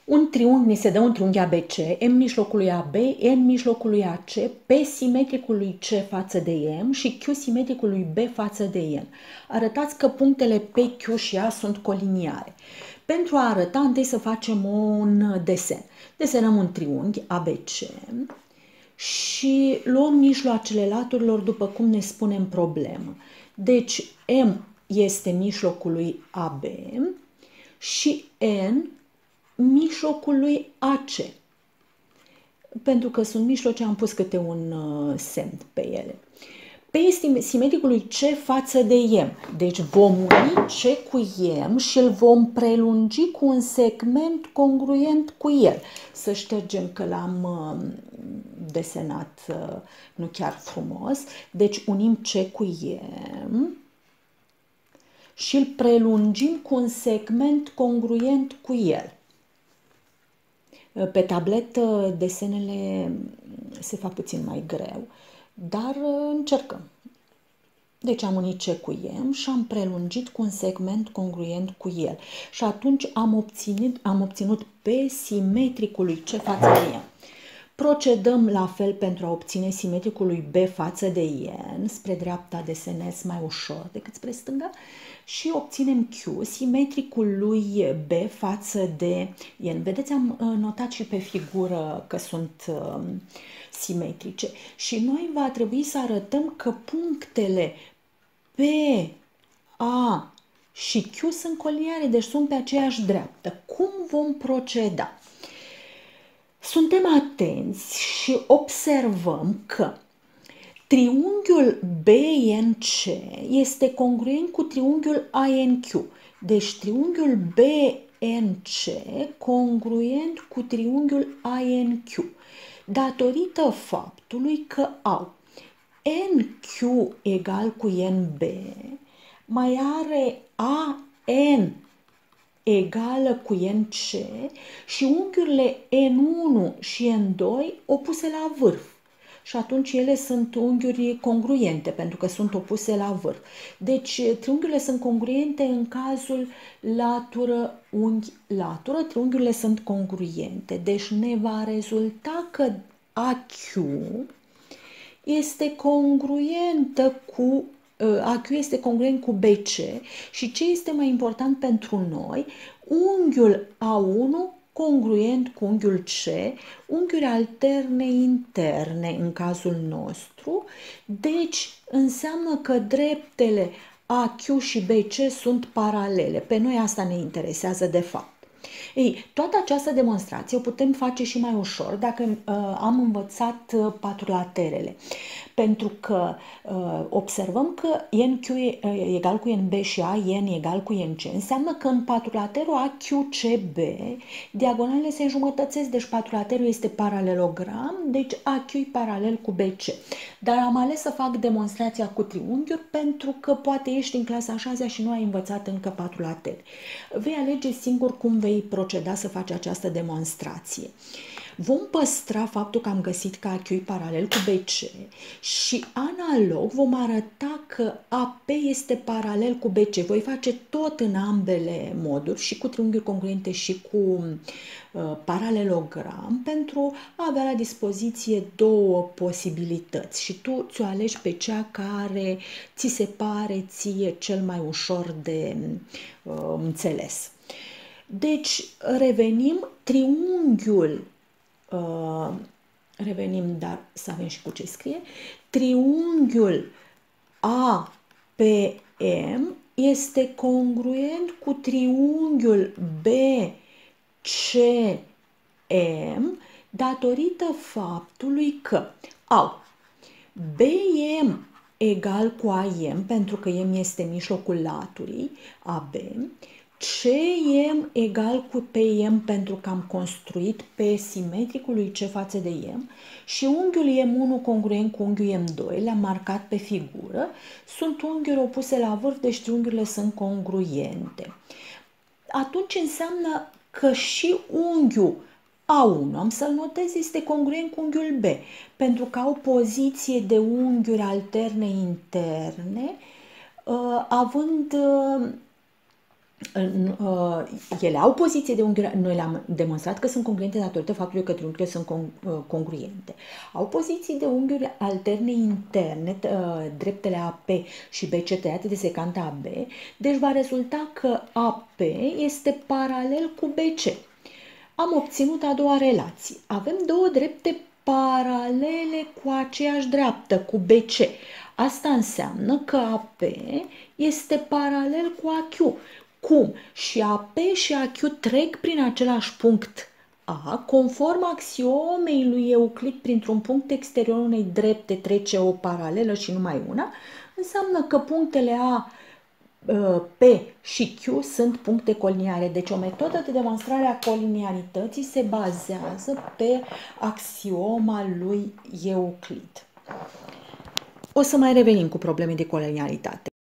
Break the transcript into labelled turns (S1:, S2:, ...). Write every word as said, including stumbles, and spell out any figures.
S1: Un triunghi, ni se dă un triunghi A B C, M în mijlocul lui A B, N în mijlocul lui A C, P simetricul lui C față de M și Q simetricul lui B față de N. Arătați că punctele P, Q și A sunt coliniare. Pentru a arăta, întâi să facem un desen. Desenăm un triunghi A B C și luăm mijloacele laturilor după cum ne spune în problemă. Deci M este mijlocul lui A B și N mijlocul lui A C. Pentru că sunt mijloce, am pus câte un uh, semn pe ele. P este simetricul lui C față de M. Deci vom uni C cu M și îl vom prelungi cu un segment congruent cu el. Să ștergem că l-am uh, desenat uh, nu chiar frumos. Deci unim C cu M și îl prelungim cu un segment congruent cu el. Pe tabletă desenele se fac puțin mai greu, dar încercăm. Deci am unit C cu M și am prelungit cu un segment congruent cu el. Și atunci am obținut, am obținut P simetricul lui C față de M. Procedăm la fel pentru a obține simetricul lui B față de N. Spre dreapta desenez mai ușor decât spre stânga. Și obținem Q, simetricul lui B față de N. Vedeți, am notat și pe figură că sunt uh, simetrice. Și noi va trebui să arătăm că punctele P, A și Q sunt coliniare, deci sunt pe aceeași dreaptă. Cum vom proceda? Suntem atenți și observăm că triunghiul B N C este congruent cu triunghiul A N Q. Deci triunghiul B N C congruent cu triunghiul A N Q. Datorită faptului că au N Q egal cu N B, mai are A N egală cu N C și unghiurile N unu și N doi opuse la vârf. Și atunci ele sunt unghiuri congruente, pentru că sunt opuse la vârf. Deci triunghiurile sunt congruente în cazul latură-unghi-latură. Triunghiurile sunt congruente. Deci ne va rezulta că A Q este congruentă cu A Q este congruent cu B C și ce este mai important pentru noi, unghiul A unu congruent cu unghiul C, unghiuri alterne interne în cazul nostru, deci înseamnă că dreptele A Q și B C sunt paralele. Pe noi asta ne interesează de fapt. Ei, toată această demonstrație o putem face și mai ușor dacă uh, am învățat uh, patrulaterele. Pentru că uh, observăm că N Q e uh, egal cu N B și A N egal cu N C. Înseamnă că în patrulaterul A Q C B diagonalele se înjumătățesc, deci patrulaterul este paralelogram, deci A Q e paralel cu B C. Dar am ales să fac demonstrația cu triunghiuri pentru că poate ești în clasa a șasea și nu ai învățat încă patrulatere. Vei alege singur cum vei proceda să faci această demonstrație. Vom păstra faptul că am găsit că A Q e paralel cu B C și analog vom arăta că A P este paralel cu B C. Voi face tot în ambele moduri, și cu triunghiuri congruente și cu uh, paralelogram, pentru a avea la dispoziție două posibilități și tu ți-o alegi pe cea care ți se pare ție cel mai ușor de uh, înțeles. Deci revenim, triunghiul Uh, revenim, dar să avem și cu ce scrie. Triunghiul A P M este congruent cu triunghiul B C M datorită faptului că au B M egal cu A M, pentru că M este mijlocul laturii A B, C M egal cu P M, pentru că am construit P simetricul lui C față de M, și unghiul M unu congruent cu unghiul M doi, le-am marcat pe figură, sunt unghiuri opuse la vârf, deci triunghiurile sunt congruente. Atunci înseamnă că și unghiul A unu, am să-l notez, este congruent cu unghiul B, pentru că au poziție de unghiuri alterne interne, având ele au poziție de unghiuri, noi le-am demonstrat că sunt congruente datorită faptului că triunghiurile sunt congruente. Au poziții de unghiuri alterne interne, dreptele A P și B C tăiate de secanta A B, deci va rezulta că A P este paralel cu B C. Am obținut a doua relație. Avem două drepte paralele cu aceeași dreaptă, cu B C. Asta înseamnă că A P este paralel cu A Q. Cum? Și A P și A Q trec prin același punct A, conform axiomei lui Euclid, printr-un punct exterior unei drepte trece o paralelă și numai una, înseamnă că punctele A, P și Q sunt puncte coliniare. Deci o metodă de demonstrare a coliniarității se bazează pe axioma lui Euclid. O să mai revenim cu probleme de coliniaritate.